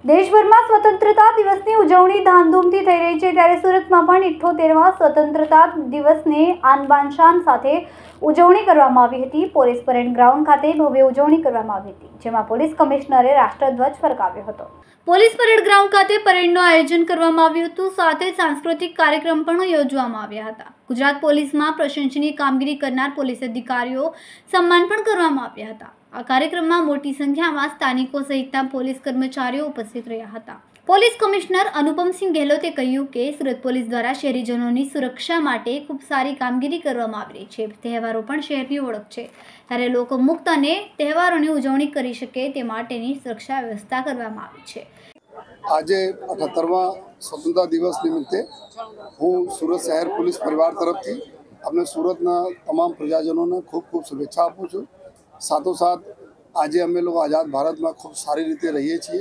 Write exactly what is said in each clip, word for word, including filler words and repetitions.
દેશભરમાં સ્વતંત્રતા દિવસની ઉજવણી ધામધૂમથી થઈ રહી છે, ત્યારે સુરતમાં પણ ઇઠ્ઠોતેરમા સ્વતંત્રતા દિવસને આન બાન શાન સાથે ઉજવણી કરવામાં આવી હતી। પોલીસ પરેડ ગ્રાઉન્ડ ખાતે ભવ્ય ઉજવણી કરવામાં આવી હતી, જેમાં પોલીસ કમિશનરે રાષ્ટ્રધ્વજ ફરકાવ્યો હતો। પોલીસ પરેડ ગ્રાઉન્ડ ખાતે પરેડનું આયોજન કરવામાં આવ્યું હતું, સાથે સાંસ્કૃતિક કાર્યક્રમ પણ યોજવામાં આવ્યા હતા। ગુજરાત પોલીસમાં પ્રશંસનીય કામગીરી કરનાર પોલીસ અધિકારીઓ સન્માન પણ કરવામાં આવ્યા હતા। આ કાર્યક્રમમાં મોટી સંખ્યામાં સ્થાનિકો સહિતના પોલીસ કર્મચારીઓ ઉપસ્થિત રહ્યા હતા। પોલીસ કમિશનર અનુપમસિંહ ગેહલોતે કહ્યું કે સુરત પોલીસ દ્વારા શહેરીજનોની સુરક્ષા માટે ખૂબ સારી કામગીરી કરવામાં આવી રહી છે। તહેવારો પણ શહેરની ઓળખ છે, ત્યારે લોકો મુક્ત અને તહેવારોની ઉજવણી કરી શકે તે માટેની સુરક્ષા વ્યવસ્થા કરવામાં આવી છે। આજે અઠ્ઠોતેરમા સ્વતંત્રતા દિવસ નિમિત્તે હું સુરત શહેર પોલીસ પરિવાર તરફથી અમને સુરતના તમામ પ્રજાજનોને ખૂબ ખૂબ શુભેચ્છા આપું છું। સાથોસાથ આજે અમે લોકો આઝાદ ભારતમાં ખૂબ સારી રીતે રહીએ છીએ।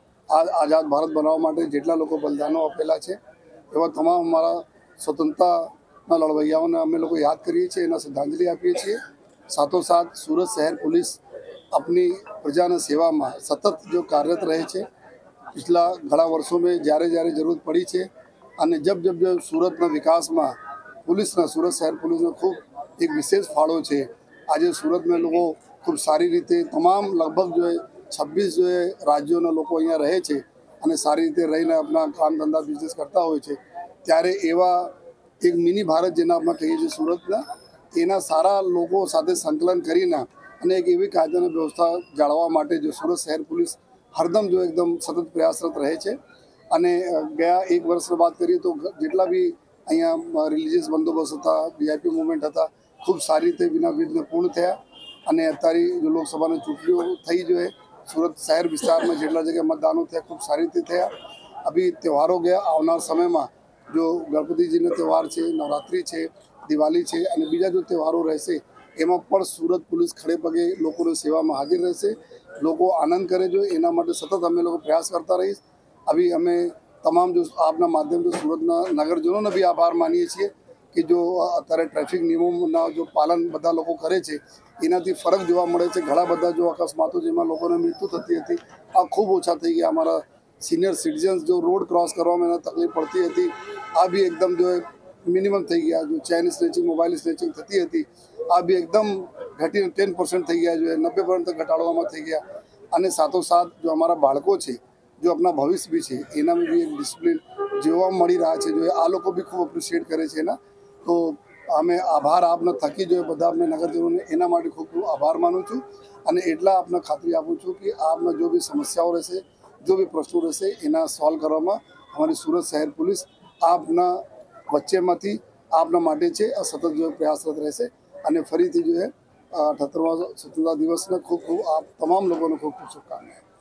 આ આઝાદ ભારત બનાવવા માટે જેટલા લોકો બલિદાનો આપેલા છે એવા તમામ અમારા સ્વતંત્રતાના લડવૈયાઓને અમે લોકો યાદ કરીએ છીએ, એના શ્રદ્ધાંજલિ આપીએ છીએ। સાથોસાથ સુરત શહેર પોલીસ अपनी પ્રજાના સેવામાં સતત જો કાર્યરત રહે છે। पिछला घણા વર્ષો में જ્યારે જ્યારે જરૂરત પડી છે અને જબ જબ જો સુરતના વિકાસમાં પોલીસના સુરત શહેર પોલીસનો ખૂબ એક વિશેષ ફાળો છે। આજે સુરતમાં લોકો ખૂબ સારી રીતે તમામ લગભગ જો છવ્વીસ જો રાજ્યોના લોકો અહીંયા રહે છે અને સારી રીતે રહીને આપણા કામ ધંધા બિઝનેસ કરતા હોય છે, ત્યારે એવા એક મિની ભારત જેના આપણે કહીએ છીએ સુરતના, એના સારા લોકો સાથે સંકલન કરીને અને એક એવી કાયદાની વ્યવસ્થા જાળવવા માટે જો સુરત શહેર પોલીસ હરદમ જો એકદમ સતત પ્રયાસરત રહે છે। અને ગયા એક વર્ષની વાત કરીએ તો જેટલા બી અહીંયા રિલિજિયસ બંદોબસ્ત હતા, વીઆઈપી મુવમેન્ટ હતા, ખૂબ સારી રીતે વિના વિઘ્ને પૂર્ણ થયા। અને અત્યારે જો લોકસભાની ચૂંટણીઓ થઈ જોઈએ સુરત શહેર વિસ્તારમાં જેટલા જગ્યાએ મતદાનો થયા ખૂબ સારી રીતે થયા। અભી તહેવારો ગયા, આવનાર સમયમાં જો ગણપતિજીનો તહેવાર છે, નવરાત્રિ છે, દિવાળી છે અને બીજા જો તહેવારો રહેશે એમાં પણ સુરત પોલીસ ખડે પગે લોકોની સેવામાં હાજર રહેશે। લોકો આનંદ કરે જો એના માટે સતત અમે લોકો પ્રયાસ કરતા રહીશ। અભી અમે તમામ જો આપના માધ્યમથી સુરતના નગરજનોને બી આભાર માનીએ છીએ કે જો અત્યારે ટ્રાફિક નિયમોના જો પાલન બધા લોકો કરે છે એનાથી ફરક જોવા મળે છે। ઘણા બધા જો અકસ્માતો જેમાં લોકોને મૃત્યુ થતી હતી આ ખૂબ ઓછા થઈ ગયા। અમારા સિનિયર સિટીઝન્સ જો રોડ ક્રોસ કરવામાં એને તકલીફ પડતી હતી આ બી એકદમ જો મિનિમમ થઈ ગયા। જો ચેન સ્નેચિંગ, મોબાઈલ સ્નેચિંગ થતી હતી આ બી એકદમ ઘટીને ટેન પર્સન્ટ થઈ ગયા, જો નબ્બે પર્સન્ટ ઘટાડવામાં થઈ ગયા। અને સાથોસાથ જો અમારા બાળકો છે જો આપણા ભવિષ્ય બી છે એનામાં બી એક ડિસિપ્લિન જોવા મળી રહ્યા છે, જો આ લોકો બી ખૂબ એપ્રિશિએટ કરે છે એના। તો અમે આભાર આપને થકી જોઈએ બધા અમને નગરજનોને એના માટે ખૂબ ખૂબ આભાર માનું છું અને એટલા આપને ખાતરી આપું છું કે આપના જો બી સમસ્યાઓ રહેશે, જો બી પ્રશ્નો રહેશે એના સોલ્વ કરવામાં અમારી સુરત શહેર પોલીસ આપના વચ્ચેમાંથી આપના માટે છે આ સતત જો પ્રયાસરત રહેશે। અને ફરીથી જો અઠ્ઠોતેરમા સ્વતંત્રતા દિવસને ખૂબ ખૂબ આપ તમામ લોકોને ખૂબ ખૂબ શુભકામનાएं।